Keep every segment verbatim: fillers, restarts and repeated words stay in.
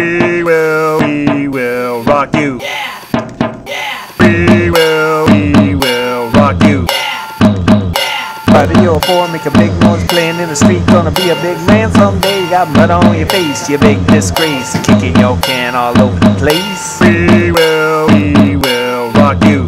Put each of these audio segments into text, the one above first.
We will, we will rock you. We will, we will rock you. Buddy, you're a boy, make a big noise playing in the street. Gonna be a big man someday. You got mud on your face, you big disgrace. Kicking your can all over the place. We will, we will rock you.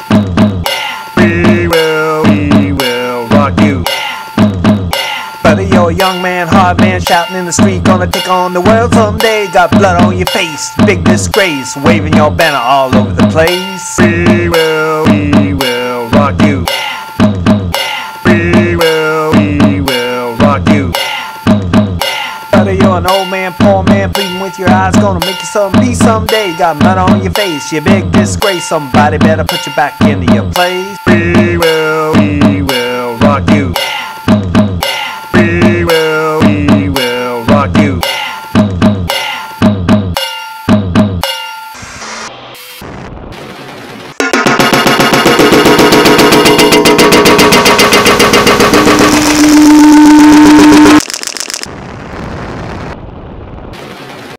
We will, we will rock you. Buddy, you're a young man, hard man, shouting in the street. Gonna take on the world someday. Got blood on your face, big disgrace. Waving your banner all over the place. We will, we will rock you. We will, we will rock you. Buddy, you're an old man, poor man, pleading with your eyes. Gonna make you something someday. Got mud on your face, you big disgrace. Somebody better put you back into your place. We will, we will rock you.